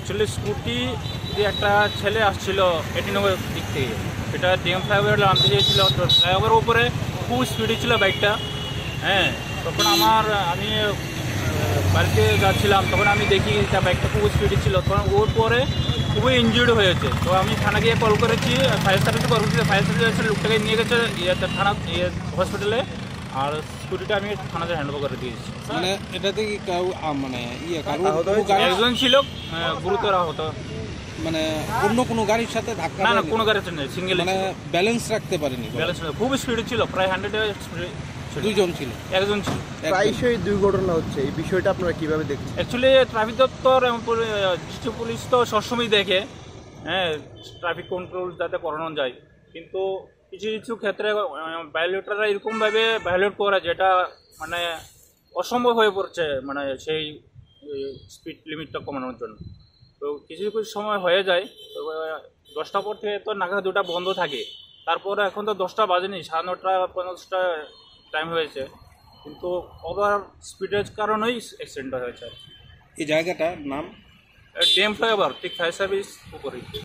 Actually scooty দিয়ে একটা ছেলে আসছিল 89 দিক থেকে, সেটা ডিএম ফ্লাইওভার নামতে চেয়েছিল। তো ফ্লাইওভারের উপরে খুব স্পিডে ছিল বাইকটা। হ্যাঁ, তখন আমি বাড়িতে যাচ্ছিলাম, তখন আমি দেখি তার বাইকটা খুব স্পিডে ছিল। তখন ওর পরে খুবই ইনজিউর্ড হয়েছে। তো আমি থানা গিয়ে কল করেছি, ফায়ার সার্ভিসে কল করেছি। ফায়ার সার্ভিস এসে লোকটাকে নিয়ে গেছে থানা হসপিটালে, আর স্কুটিটা আমি থানাতে হ্যান্ড ওভার করে দিয়েছি। মানে এটাতে কি কাউ মানে একজন ছিল গুরুতর আহত। মানে অন্য কোনো গাড়ির সাথে ধাক্কা না, দেয়নি? কোনো গাড়ি নেই, সিঙ্গেল। মানে ব্যালেন্স রাখতে পারেনি? ব্যালেন্স খুব স্পিডে ছিল, প্রায় 100 স্পিডে। দুইজন ছিল? একজন ছিল। প্রায়শই দুর্ঘটনা হচ্ছে, এই বিষয়টা আপনারা কিভাবে দেখছেন? অ্যাকচুয়ালি ট্রাফিক দপ্তর এবং ডিস্ট্রিক্ট পুলিশ তো সবসময় দেখে, হ্যাঁ, ট্রাফিক কন্ট্রোল যাতে করানো যায়। কিন্তু কিছু কিছু ক্ষেত্রে ভায়োলেটররা এরকমভাবে ভায়োলেট করে যেটা মানে অসম্ভব হয়ে পড়ছে, মানে সেই স্পিড লিমিটটা কমানোর জন্য। তো কিছু কিছু সময় হয়ে যায়। তো 10টার পর থেকে তো নাগা দুটা বন্ধ থাকে। তারপরে এখন তো 10টা বাজেনি, 9:30 50টা টাইম হয়েছে, কিন্তু ওভার স্পিডের কারণেই অ্যাক্সিডেন্টটা হয়েছে। এই জায়গাটার নাম ডিএম ফ্লাইওভার ঠিক ফায়ার সার্ভিস উপরেই।